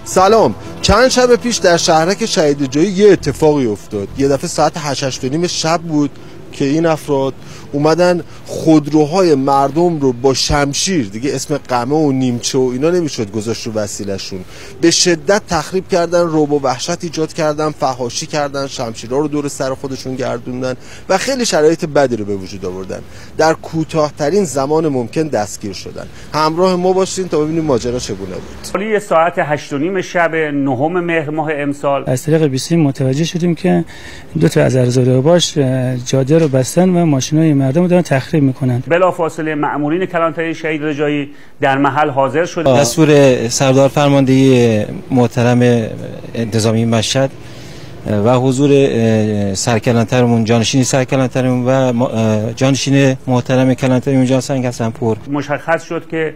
سلام. چند شب پیش در شهرک شهید رجایی یه اتفاقی افتاد. یه دفعه ساعت 8:30 شب بود که این افراد اومدن خودروهای مردم رو با شمشیر، دیگه اسم قمه و نیمچه و اینا نمیشد گذاشت رو وسیله‌شون، به شدت تخریب کردن، رعب و وحشت ایجاد کردن، فحاشی کردن، شمشیرها رو دور سر خودشون گردوندن و خیلی شرایط بدی رو به وجود آوردن. در کوتاه‌ترین زمان ممکن دستگیر شدن. همراه ما باشین تا ببینیم ماجرا چگونه بود. حوالی ساعت 8:30 شب 9 مهر ماه امسال از طریق بیسی متوجه شدیم که دو تا از ارزاده باش جاده رو بستن و ماشینای مردم رو دارن تخریب میکنن. بلافاصله مأمورین کلانتری شهید رجایی در محل حاضر شد. دستور سردار فرماندهی محترم انتظامی مشهد و حضور سرکلانترمون، جانشین سرکلانترمون و جانشین محترم کلانتری جان سنگ حسن‌پور مشخص شد که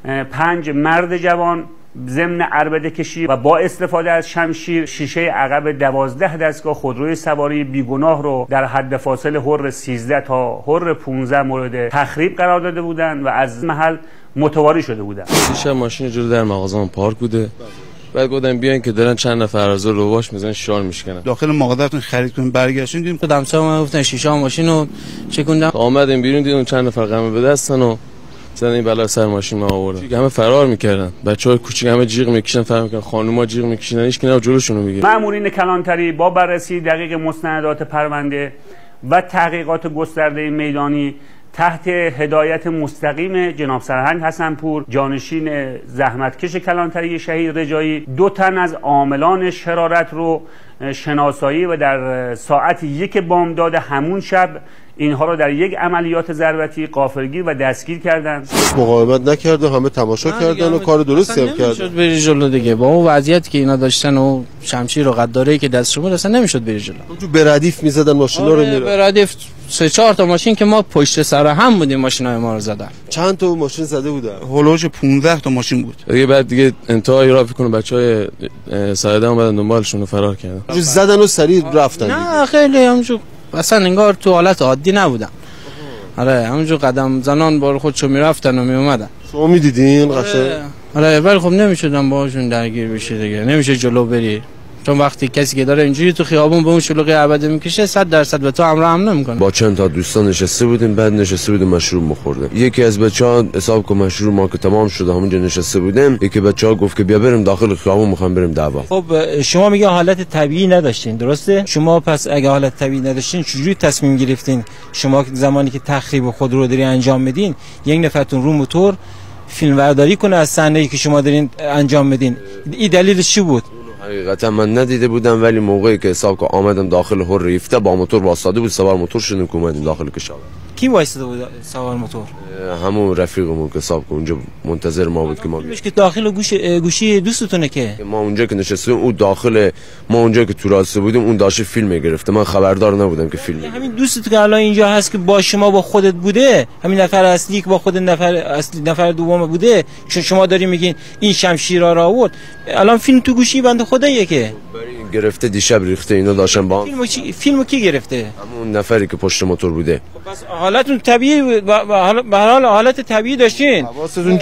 5 مرد جوان ضمن عربده کشی و با استفاده از شمشیر شیشه عقب 12 دستگاه خودروی سواری بیگناه رو در حد فاصل حر 13 تا حر 15 مورد تخریب قرار داده بودند و از محل متواری شده بودند. شب ماشین جلو در مغازه‌مون پارک بوده. بعد گفتم بیاین که دارن چند نفر از رو باش میزنن شال میشکنن. داخل مغازه‌تون خرید کنیم برگشتیم دیدیم خودمسا گفتن شیشه ماشینو چکوندم. اومدیم بیرون دیدیم چند نفر قمه به دستن و زدن این بلا سر ماشین ما آوردن. همه فرار میکردن. بچه‌های کوچیک همه جیغ میکشن، فرار میکردن. خانوما جیغ میکشن، هیچ کی نه جلوشون رو میگیره. مأمورین کلانتری با بررسی دقیق مستندات پرونده و تحقیقات گسترده میدانی تحت هدایت مستقیم جناب سرهنگ حسن‌پور، جانشین زحمتکش کلانتری شهید رجایی، 2 تن از عاملان شرارت رو شناسایی و در ساعت 1 بامداد همون شب اینها رو در یک عملیات ضربتی غافلگیر و دستگیر کردند. مقاومت نکرده، همه تماشا کردن و کار درستی هم کردن. نمیشد بری جلو دیگه، با اون وضعیتی که اینا داشتن و شمشیر و قداره‌ای که دستشون بود اصلا نمیشد بری جلو. تو به ردیف میزدن ماشینا رو میره. به ردیف 3-4 تا ماشین که ما پشت سر هم بودیم ماشینای ما رو زدن. چند تا ماشین زده بودن؟ هولوش 15 تا ماشین بود. بعد دیگه انتهای راه فکر کنم بچهای سایده اومدن دنبالشون و فرار کردن. زدن و سریع رفتن. نه خیلی همونجور اصلا انگار تو حالت عادی نبودن. آره همونجور قدم زنان بار خودشو میرفتن و میومدن. شما میدیدین قشنگ؟ آره ولی خب نمیشدن باهاشون درگیر بشه دیگه، نمیشه جلو بری، چون وقتی کسی که داره اینجوری تو خیابون به اون شلوغی عبده میکشه 100% به تو همراه هم نمیکنه. با چند تا دوستان نشسته بودیم، بعد نشسته بودیم مشروب می‌خوردیم. یکی از بچه‌ها حساب که مشروب ما که تمام شده همونجا نشسته بودیم، یکی بچه‌ها گفت که بیا بریم داخل خیابون می‌خوام بریم دعوا. خب شما میگه حالت طبیعی نداشتین، درسته؟ شما پس اگه حالت طبیعی نداشتین چجوری تصمیم گرفتین شما زمانی که تخریب خود رو داری انجام میدین یک نفرتون رو موتور فیلم برداری کنه از صحنه‌ای که شما دارین انجام میدین؟ این دلیلش چی بود؟ حقیقتا من ندیده بودم، ولی موقعی که حساب که آمدم داخل هر ریفته با موتور واسطه بود، سوار موتور شدیم که اومدیم داخل کشاورز. کی وایساده بود سوار موتور؟ همون رفیقمون که حساب که اونجا منتظر ما بود که ما که داخل گوشی دوستتونه که ما اونجا که نشستیم اون داخل، ما اونجا که تو راسته بودیم اون داشت فیلم گرفته، من خبردار نبودم که فیلم. همین دوستت که الان اینجا هست که با شما با خودت بوده، همین نفر اصلی که با خود نفر دوم بوده، شما داری میگین این شمشیرا را آورد، الان فیلم تو گوشی بنده خداییه که گرفته دیشب ریخته اینا داشتن با فیلمو کی گرفته؟ همون نفری که پشت موتور بوده. پس حالتون طبیعی به حال حالت طبیعی داشتین، حواستون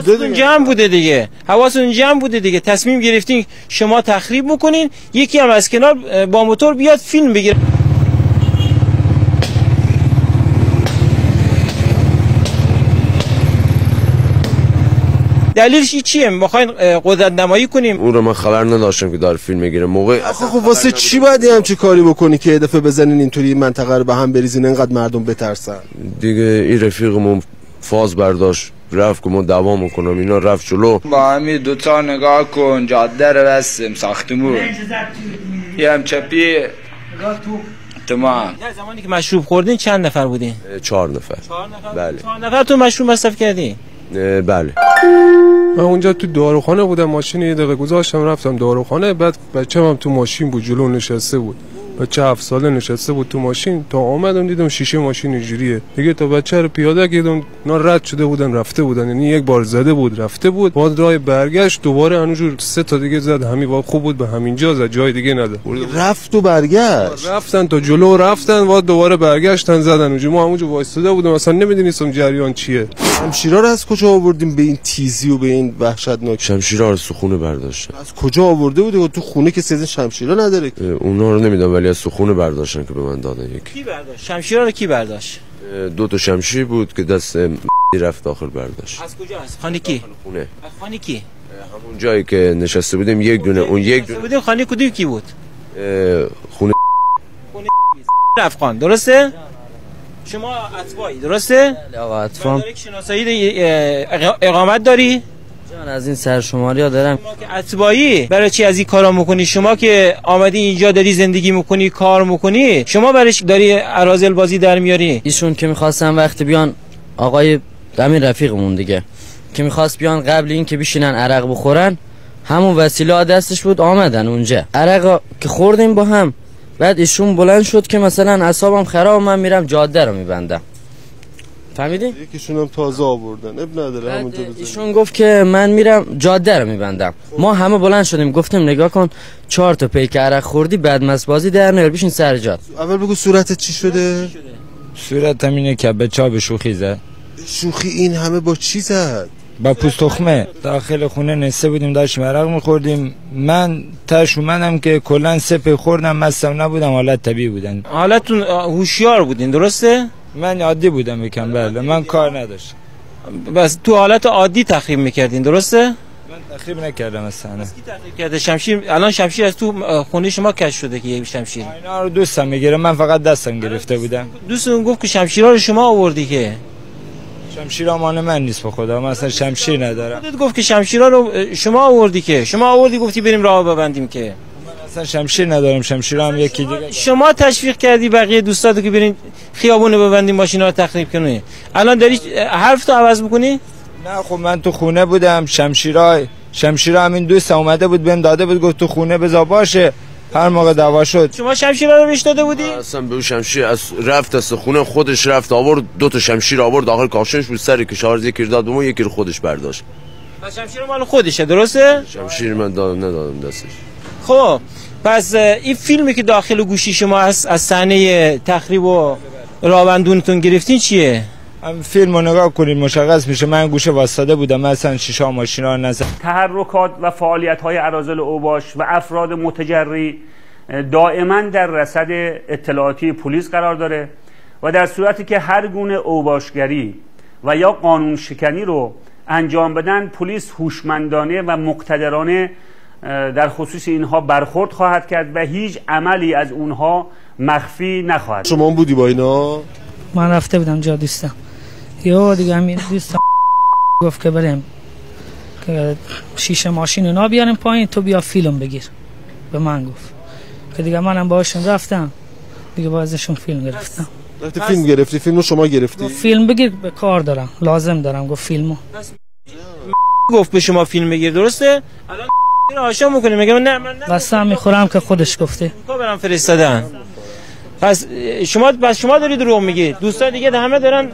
جمع بوده دیگه. حواستون جمع بوده دیگه، تصمیم گرفتین شما تخریب بکنین، یکی هم از کنار با موتور بیاد فیلم بگیره. دلیلش چیه؟ میخواین قدرت نمایی کنیم؟ اون رو من خبر نداشتم که داره فیلم میگیره. موقع خب واسه چی باید همچی کاری بکنی که یه دفعه بزنین اینطوری منطقه رو به هم بریزین انقدر مردم بترسن؟ دیگه این رفیقمون فاز برداشت رفت که ما دعوا میکنم، اینا رفت جلو. با همین دوتا نگاه کن، جاده رو بستیم، ساختمون یه هم چپی تمام. زمانی که مشروب خوردین چند نفر بودین؟ 4 نفر. بله. 4 نفر تو مشروب مصرف کردین؟ بله. من اونجا تو داروخانه بودم، ماشین یه دقیقه گذاشتم رفتم داروخانه، بعد بچه‌م تو ماشین بود جلو نشسته بود، بچه 7 ساله نشسته بود تو ماشین تا اومدم دیدم شیشه ماشین اینجوریه دیگه. تا بچه رو پیاده کردم اینا رد شده بودن رفته بودن، یعنی یک بار زده بود رفته بود، بعد راه برگشت دوباره همونجور 3 تا دیگه زد. همین واقع خوب بود به همینجا زد، جای دیگه نده. رفت و برگشت، رفتن تا جلو رفتن بعد دوباره برگشتن زدن. اونجا ما همونجا وایساده بودم اصلا نمیدونستم جریان چیه. شمشیرا رو از کجا آوردیم به این تیزی و به این وحشتناک؟ شمشیرها رو سخونه برداشتن. از کجا آورده بودی؟ تو خونه که سیزن شمشیرا نداره. اونا رو نمیدونم ولی از سخونه برداشتن که به من دادن. یکی کی برداشت شمشیرها رو؟ کی برداشت؟ 2 تا شمشیر بود که دست رفت داخل برداشت. از کجا؟ از خانه کی؟ خونه. از خانه کی؟ همون جایی که نشسته بودیم یک دونه. اون یک دونه بودیم. خانه کدوم کی بود؟ خونه افغان. درسته؟ شما اتباعی درسته؟ آقا اتفاق شناسایی اقامت داری؟ جان از این سرشماری ها دارم. شما که اتباعی برای چی از این کارا میکنی؟ شما که آمدی اینجا داری زندگی میکنی کار میکنی، شما برای داری اراذل بازی در میاری؟ ایشون که میخواستن وقتی بیان آقای همین رفیقمون دیگه که میخواست بیان قبل این که بشینن عرق بخورن، همون وسیله دستش بود آمدن اونجا عرق که خوردیم با هم. بعد ایشون بلند شد که مثلا اعصابم خراب، من میرم جاده رو میبندم. فهمیدی؟ یکیشون هم تازه آوردن، اب نداره همونجا بزنیم. ایشون گفت که من میرم جاده رو میبندم. ما همه بلند شدیم گفتیم نگاه کن 4 تا پیک عرق خوردی بعد مسبازی در نیار بشین سر جات. اول بگو صورتت چی شده؟ صورتم اینه که بچه‌ها به شوخی زد. شوخی این همه با چی زد؟ با پوست تخمه. داخل خونه نسته بودیم داشتیم عرق میخوردیم. من تاش اومدم که کلا سپه خوردم، مستم نبودم، حالت طبیعی بودن. حالتون هوشیار بودین درسته؟ من عادی بودم یکم. بله من کار نداشتم. بس تو حالت عادی تخریب میکردین درسته؟ من تخریب نکردم اصلا. کی تخریب کرده؟ شمشیر الان شمشیر از تو خونه شما کش شده که یک شمشیر. اینا رو دوستم میگیره، من فقط دستم گرفته بودم. دوستون گفت که شمشیرها رو شما آوردی که. شمشیر مال من نیست به خدا، من اصلا شمشیر ندارم. خودت گفت که شمشیرها رو شما آوردی که. شما آوردی گفتی بریم راه ببندیم که. من اصلا شمشیر ندارم، شمشیر هم یکی دیگه. شما تشویق کردی بقیه دوستاتو که برین خیابونو ببندیم ماشینا رو تخریب کنی. الان داری حرف تو عوض میکنی؟ نه خب من تو خونه بودم. شمشیرها همین دوست اومده بود بهم داده بود، گفت تو خونه بذار باشه هر موقع دعوا شد. شما شمشیرها رو بهش داده بودی؟ اصلا به شمشیر از رفت از خونه خودش رفت آورد 2 تا شمشیر آورد داخل کاشنش بود سر کشاورز، یکی داد به ما یکی رو خودش برداشت. پس شمشیر مال خودشه درسته؟ شمشیر من ندادم دستش. خب پس این فیلمی که داخل گوشی شما از صحنه تخریب و راهبندونتون گرفتین چیه؟ هم فیلمو نگاه کنید مشخص میشه من گوشه واسطه بودم، مثلا شیشه ماشینا نزد. تحرکات و فعالیت‌های اراذل اوباش و افراد متجری دائما در رصد اطلاعاتی پلیس قرار داره و در صورتی که هر گونه اوباشگری و یا قانون شکنی رو انجام بدن، پلیس هوشمندانه و مقتدرانه در خصوص اینها برخورد خواهد کرد و هیچ عملی از اونها مخفی نخواهد. شما بودی با اینا؟ من رفته بودم جا دوستم، یا دیگه همین دوستم گفت که بریم که شیشه ماشین اونا بیاریم پایین، تو بیا فیلم بگیر. به من گفت که دیگه منم باهاشون رفتم دیگه، بازشون فیلم گرفتم. رفتی فیلم گرفتی؟ فیلمو شما گرفتی؟ فیلم بگیر به کار دارم، لازم دارم. گفت فیلمو گفت به شما فیلم بگیر درسته؟ الان آشا میکنه میگم نه من قسم میخورم که خودش گفته. برام فرستادن. پس شما دارید دروغ میگید. دوستان دیگه همه دارن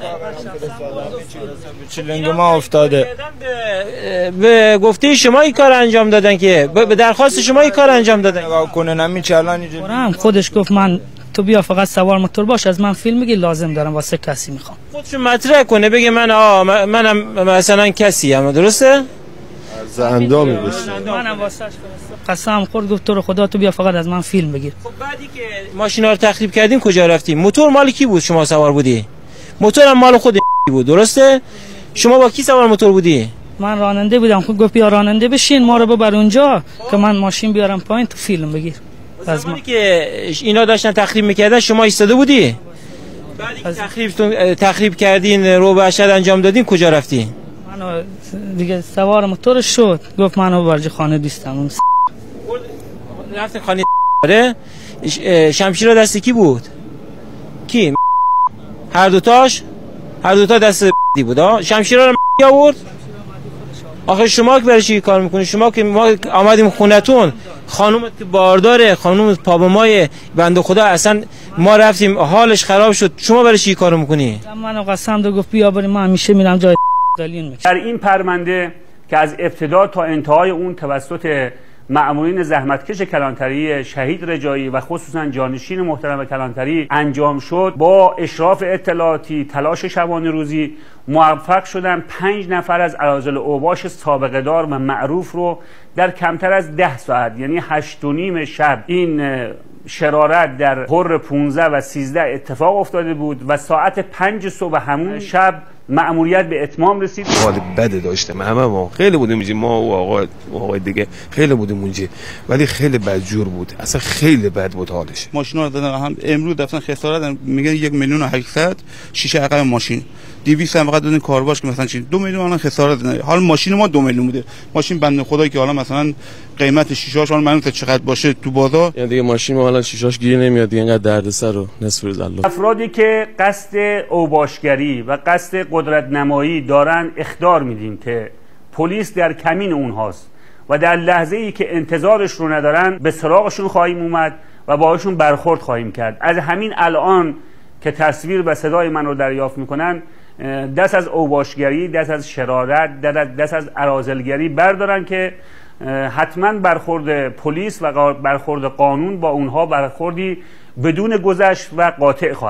چلنگ ما افتاده. به گفته شما این کار انجام دادن که به درخواست شما این کار انجام دادن. نگاه کنن همین چالان اینجا. خودش گفت من تو بیا فقط سوار موتور باش، از من فیلم بگیر، لازم دارم واسه کسی میخوام. خودش مطرح کنه بگه منم مثلا کسی ام، درسته؟ از اندامی بشه. منم واسش قسم خورد گفت تو رو خدا تو بیا فقط از من فیلم بگیر. خب بعدی که ماشینا رو تخریب کردین کجا رفتیم؟ موتور مال کی بود شما سوار بودی؟ موتور هم مال خود بود درسته؟ شما با کی سوار موتور بودی؟ من راننده بودم. خب گفت بیا راننده بشین ما رو ببر اونجا که من ماشین بیارم پایین تو فیلم بگیر. از ما که اینا داشتن تخریب میکردن شما ایستاده بودی؟ بعدی که تخریب کردین رو به اشد انجام دادین کجا رفتی؟ منو دیگه سوار موتور شد گفت منو ببر خانه دوستم. رفتین خانه آره؟ شمشیر دست کی بود؟ کی؟ هر دوتا دست بود ها؟ شمشیر رو آورد؟ آخه شما که برای چی کار میکنی؟ شما که ما آمدیم خونتون، خانومت که بارداره، خانوم پابمای بنده خدا اصلا ما رفتیم حالش خراب شد، شما برای چی کار میکنی؟ منو قسم داد گفت بیا بریم، من همیشه میرم جای دالین میکشم. در این پرونده که از ابتدا تا انتهای اون توسط مأمورین زحمتکش کلانتری شهید رجایی و خصوصا جانشین محترم کلانتری انجام شد، با اشراف اطلاعاتی، تلاش شبانه روزی موفق شدن 5 نفر از اراذل اوباش سابقه دار و معروف رو در کمتر از 10 ساعت، یعنی 8:30 شب، این شرارت در حر 15 و 13 اتفاق افتاده بود و ساعت 5 صبح همون شب مأموریت به اتمام رسید. حال بده داشتم، همه ما خیلی بودیم اونجا، ما و آقای دیگه خیلی بودیم اونجا، ولی خیلی بدجور بود، اصلا خیلی بد بود حالش. ماشینا رو دادن هم امروز دفتن خسارت میگن 1,800,000 شیشه عقب ماشین، 200 هم فقط دادن کارواش که مثلا 2 میلیون الان خسارت دادن. حال ماشین ما 2 میلیون بوده، ماشین بنده خدایی که حالا مثلا قیمت شیشه‌اش حالا معلومه چقدر باشه تو بازار، یعنی دیگه ماشین ما حالا شیشه‌اش گیر نمیاد دیگه، اینقدر دردسر رو نصف روز الله. افرادی که قصد اوباشگری و قصد قدرت نمایی دارن اخطار میدیم که پلیس در کمین اونهاست و در لحظه ای که انتظارش رو ندارن به سراغشون خواهیم اومد و باهاشون برخورد خواهیم کرد. از همین الان که تصویر و صدای من رو دریافت میکنن، دست از اوباشگری، دست از شرارت، دست از اراذلگری بردارن که حتما برخورد پلیس و برخورد قانون با اونها برخوردی بدون گذشت و قاطع خواهد.